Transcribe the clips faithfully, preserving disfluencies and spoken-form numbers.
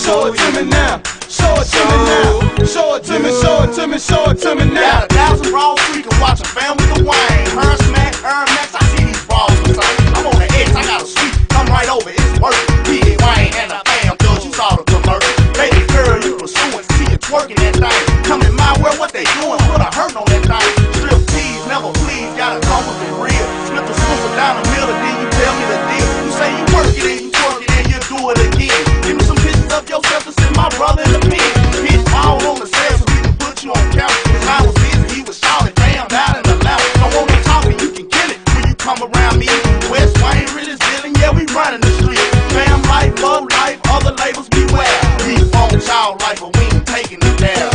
show it to me now. Show it to me now. Show it to me, show it to me, show it to me now. Got a thousand brawls, we can watch a family of Wayne. Her smack, her max, I see these brawls beside. I'm on the edge, I got a sweep, come right over, it's working. P A Wayne and the fam, though, you saw the commercial. Baby girl, you pursuing, see you twerking that thing. Coming my way, what they doing, put a hurt on that thing. Strip tease, never please, gotta come with the real. Slip the swimmer down the middle, then you tell me the deal. You say you work it and you twerk it and you do it again. Give me some pictures of yourself to send my brother in the pen. Pitch all on the set so we can put you on camera. Cause I was busy, he was shouting, damn, down in the lap. Don't want no talking, you can kill it when you come around me. West Wayne really dealing, yeah, we running the street. Fam life, love life, other labels beware. We phone child life, but we ain't taking it down.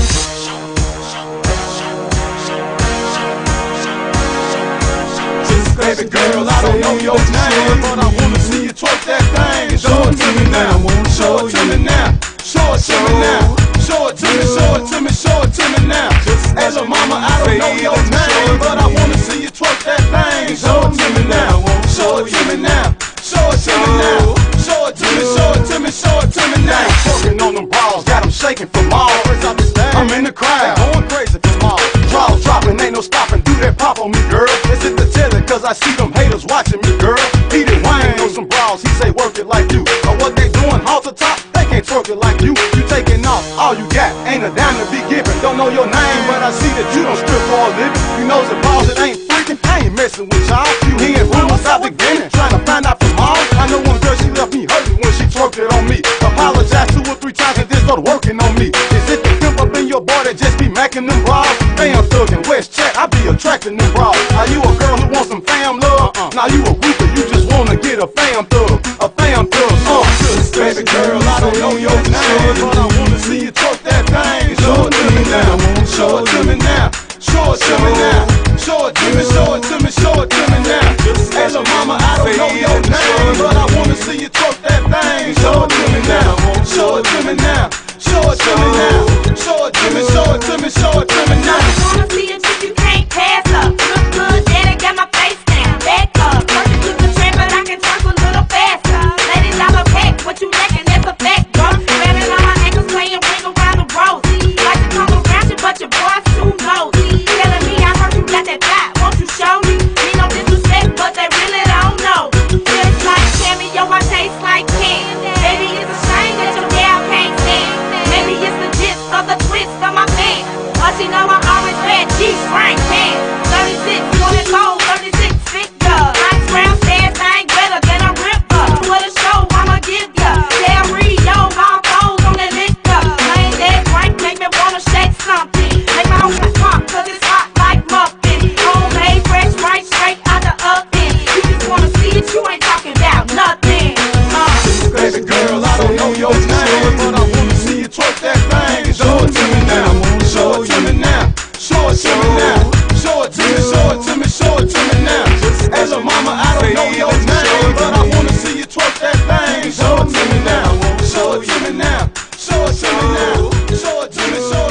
Baby girl, I don't know your name, but I wanna see you twerk that thing. Show it to me now. Show it to me now. Show it to me now. Show it to me, show it to me, show it to me now. Hey, little mama, I don't know your name, but I wanna see you twerk that thing. Show it to me now. Show it to me now. Show it to me now. Show it to me, show it to me, show it to me now. Twerking on them bras, got them shaking from all. I'm in the crowd, going crazy from all. Draws dropping, ain't no stopping. Do that pop on me, girl. Is it the telly? Cause I see them haters watching me, girl. He did Wayne on some bras, he say work it like you. Or what they doing, halter top, they can't twerk it like you. You taking off, all you got, ain't a dime to be given. Don't know your name, but I see that you don't strip for a living. You know the balls that ain't freaking, I ain't messing with y'all. You hearing rumors out beginning, trying to find out from all. I know one girl, she left me hurting when she twerked it on me. Apologize two or three times and then start working on me. Is it the pimp up in your boy that just be macking them bras? Fam thuggin', West Chat, I be attracting them bras. Are you a girl who wants some fam love? Uh-uh. Now you a grouper, you just wanna get a fam thug, a fam thug. Uh, baby girl, I don't know your name, but I wanna see you twerk that thing. Show it to me now, show it to me now, show it to me now, show it to me, show it to me, show it to me now. Hey, little mama, I don't know your name, but I wanna see you twerk that thing. Show it to me now, show it to me now, show it to me now, show it to me, show it to me, show it to me now. I wanna see a chick you can't pass up. Look good, daddy, got my face down, back up. Working to the trend, but I can twerk a little faster. Ladies, I'm a pack, what you lacking, that's a fact, girl. Grabbing on my ankles, playing ring around the rosy. Like to come around you, but your boy's too nosy. Telling me I heard you got that fly, won't you show me? Need no disrespect, but they really don't know. Feels like cameo, I taste like candy. Baby, it's a shame that your gal can't stand. Maybe it's the gist of the twist of my pants. But she know I always wear G-string pants. thirty-six, twenty-four, thirty-six, figure. Nice round stairs, I ain't better than a ripper. What a show I'ma give ya. Tell Rio, my foes on that liquor. Plain that drink make me wanna shake something. Make my own pop, cause it's hot like muffin. Homemade, fresh, right straight out the oven. You just wanna see it, you ain't talking about nothing. Uh. Baby girl, I don't know your name, but I wanna see you twerk that thing. Show it to me now, show it to me now, show it to me now, show it to me, show it to me, show it to me now. Hey, little mama, I don't know your name, but I wanna see you twerk that thing. Show it to me now, show it to me now, show it to me now, show it to me, show it to me.